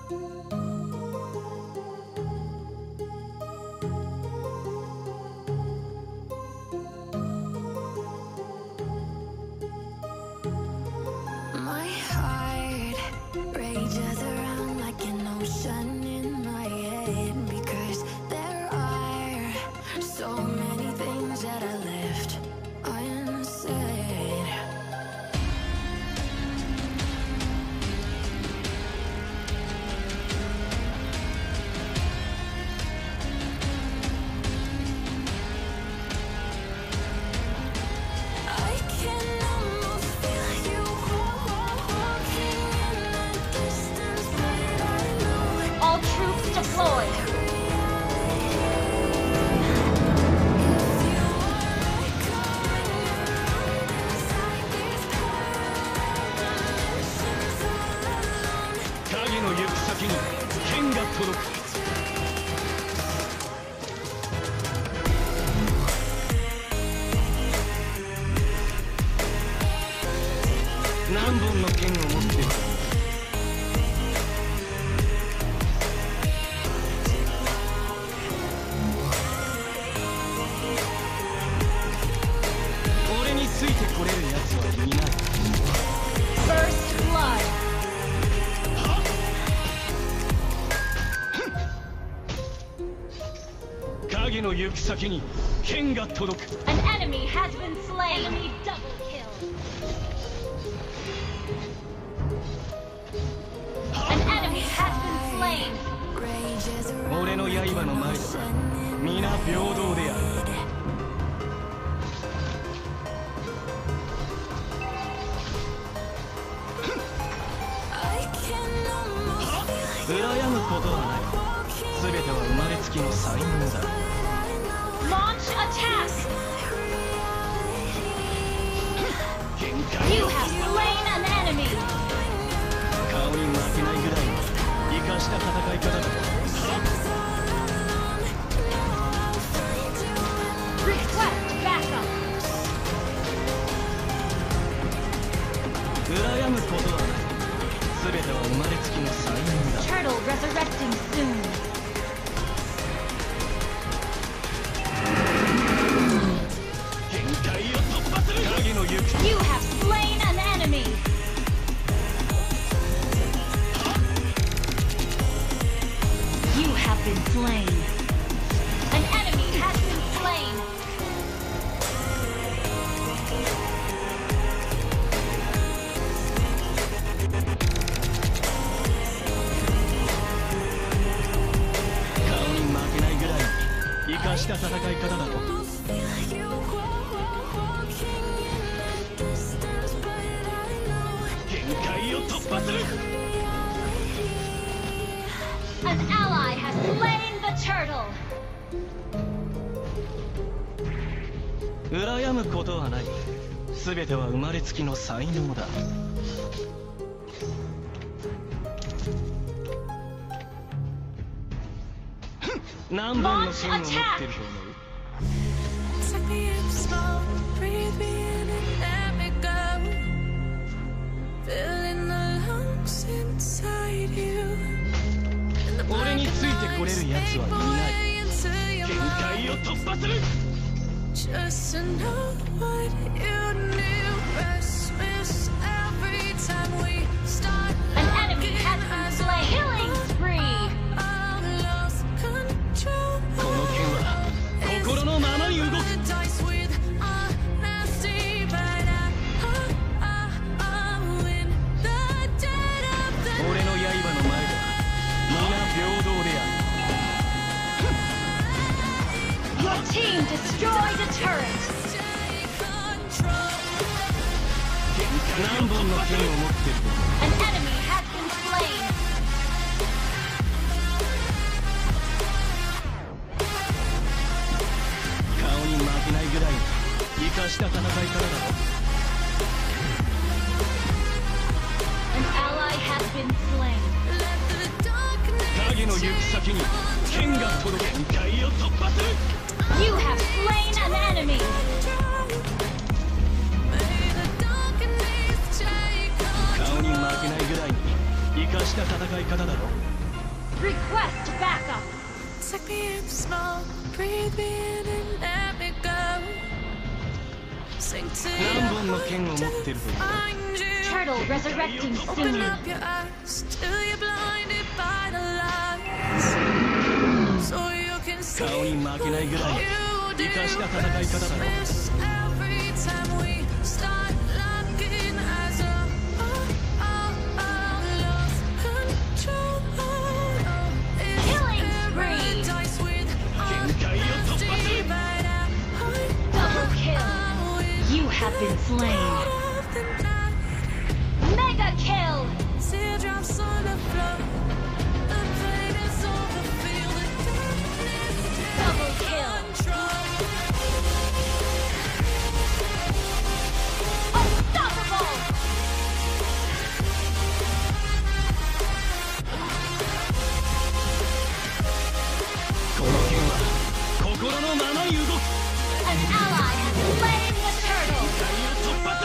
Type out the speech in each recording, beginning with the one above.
My heart rages around like an ocean in my head, because there are so many things that I left unsaid. I can almost feel you walking in the distance, but I know All troops deployed. if you are echoing around inside these dimensions all alone. 影の行く先に剣が届く。何本の剣を持っている。俺についてこれる奴はいない。 First blood. 影の行く先に剣が届く。 An enemy has been slain. Enemy double kill. An enemy has been slain. Rages around 俺の刃の前では皆平等である。 I can almost feel 羨むことはない。全ては生まれつきの才能だ。 Launch attack. 限界 You を have slain an enemy. 顔に負けないぐらいの生かした戦い方だ。 Request backup. 羨むことはない。全ては生まれつきの才能だ。 Turtle resurrecting soon. 限界を突破する。影の行く You have slain an enemy. You have been slain. An enemy has been slain. 顔に負けないぐらい生かした戦い方だろ。 feel you walking in the distance, but I know 限界を突破する。 An ally has slain the turtle. 羨むことはない。全ては生まれつきの才能だ。何本の剣を持ってると思う？ Take me in slow, breathe me in and let me go. Filling the lungs inside you. 俺についてこれる奴はいない。限界を突破する。 Just to know what you knew. Restless every time we start. An enemy has been slain. Killing spree. I've lost control. この剣は心のままに動く。 Dice with honesty, but I win the dead of the 俺の刃の前では皆平等である。 Your team destroyed a turret. take control. 何本の剣を持ってると思う？ An enemy has been slain. 顔に負けないぐらい生かした戦い方だろ。 An ally has been slain. Let the darkness 影の行く先に剣が届く。限界を突破する。 You have slain an enemy. May the darkness take control. 顔に負けないぐらいに生かした戦い方だろ。 Request backup. Take me in the smoke, breathe me in and let me go. Sink to 何本の剣を持ってるという find you. Turtle resurrecting Open soon. up your eyes till you're blinded by the lights. So you can see 顔に負けないぐらい生かした戦い方だろ this every time we start locking eyes up. Lost control. It's Killing spree. paradise with 限界を突破する right out. Double kill. You have been slain. Of the night, Mega kill. teardrops on the floor. The pain is over, feel the darkness. Double kill. Unstoppable. この剣は心のままに動く An ally has slain the turtle. 突破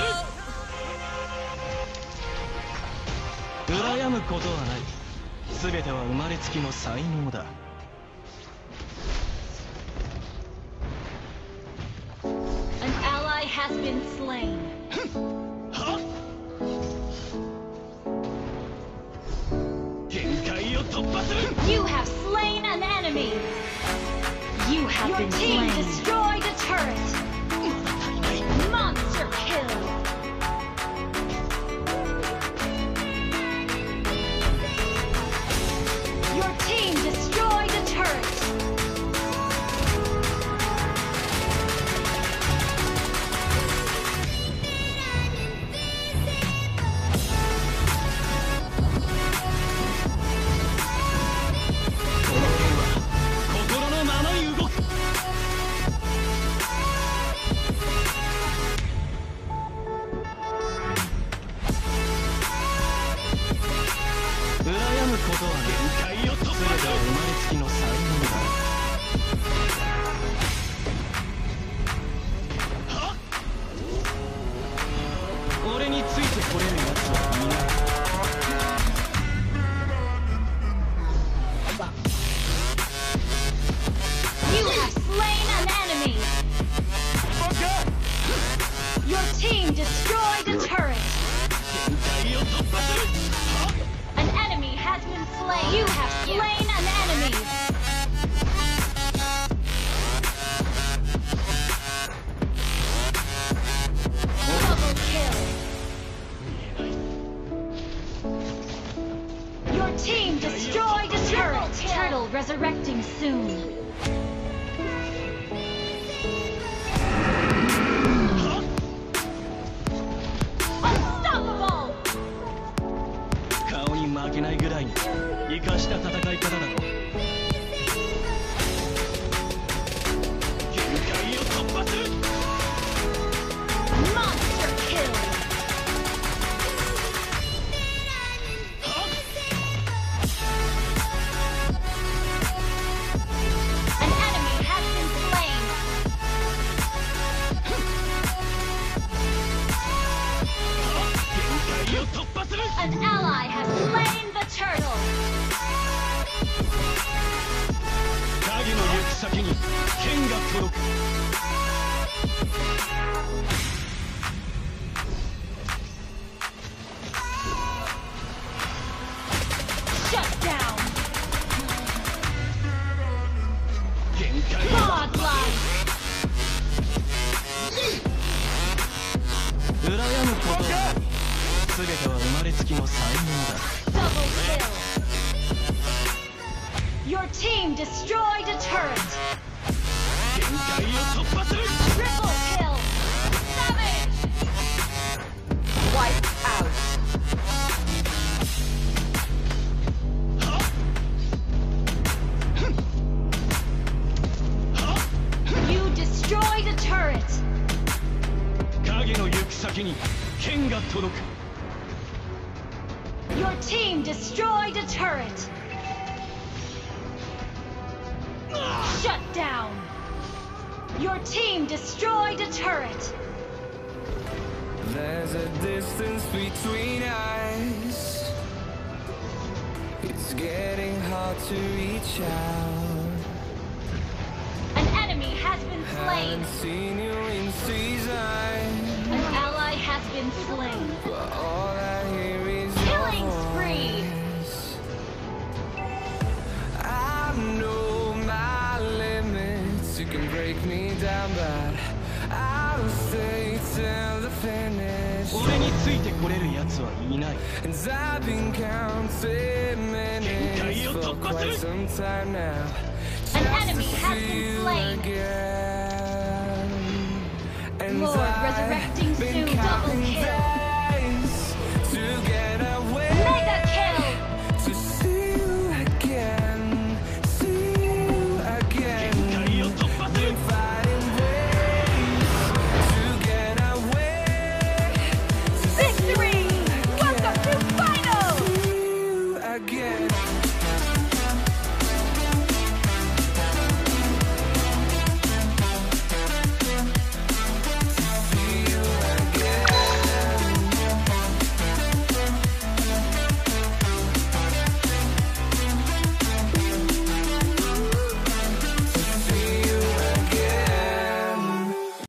する羨むことはない全ては生まれつきの才能だ An ally has been slain. はっ限界を突破する You have slain an enemy. You have Your been team slain. destroyed a turret. まだ足りない Monster kill. Your team destroyed a turret. You have slain an enemy. Your team destroyed a turret. An enemy has been slain. You have slain an enemy. Double kill. Your team destroyed a turret. Turtle resurrecting soon. Unstoppable. 顔に負けないぐらいに生かした戦い方だろ限界を突破する Monster kill. An enemy has been slain. An ally has slain the turtle. 影の行く先に剣が届く Shut down. 限界を Godlike. 羨むことは全ては生まれつきの才能だ Double kill. Your team destroyed a turret. 限界を突破する Triple kill. Savage. Wipe out. You destroyed a turret. 影の行く先に剣が届く Your team destroyed a turret. Shut down. Your team destroyed a turret. There's a distance between us. It's getting hard to reach out. An enemy has been slain. Haven't seen you in seasons, An ally has been slain. but all I hear is Killing your spree. voice. I know my limits. You can break me down, but I'll stay till the finish. 俺についてこれる奴はいない。 And I've been counting minutes for quite some time now. An Just enemy to has see been you slain. again. And Lord, I've resurrecting been soon, double counting kill. days to get away. Mega kill. To see you again, see you again. 限界を突破する Been fighting ways to get away. To see Victory! Welcome to finals! you again.